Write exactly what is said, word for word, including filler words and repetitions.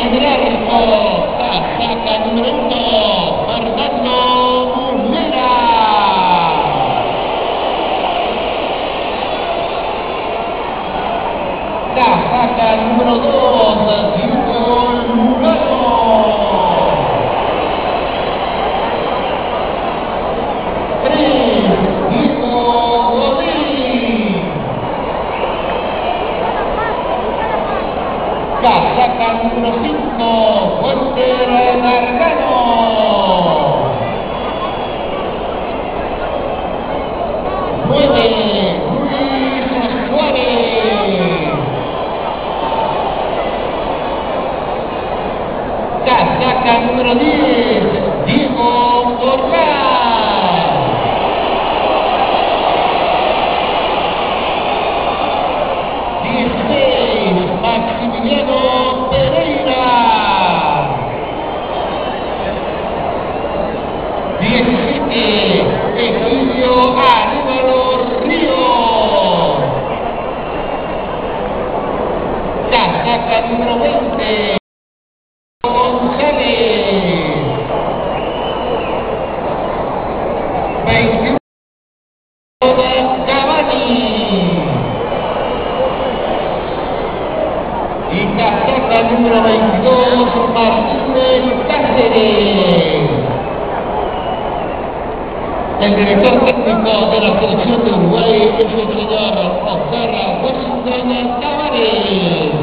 del arco, casaca número uno, Fernando Muslera. Casaca número dos, Diego Lugano. tres, Diego Godín. Casaca número cinco, Walter Gargano. nueve, Luis Suárez. Casaca número diez, Diego Orgaz. dieciséis, Maximiliano Pereira. diecisiete, Egidio Aníbalo Ríos. Casaca número veinte, González. veintiuno, Cavani. Y casaca número veintidós, Martín Cáceres. El director técnico de la selección de Uruguay es el señor Oscar Washington Tavares.